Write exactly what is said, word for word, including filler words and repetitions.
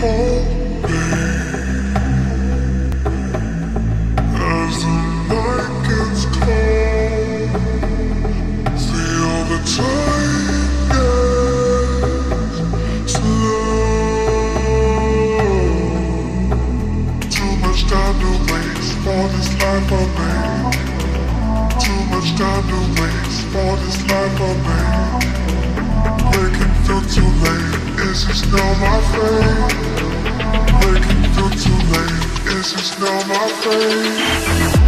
hold me as the night gets cold. Feel the time gets slow. Too much time to waste for this life I made. Too much time to waste for this life I made. Making feel too late. Is this now my fate? Making feel too late. Is this now my fate?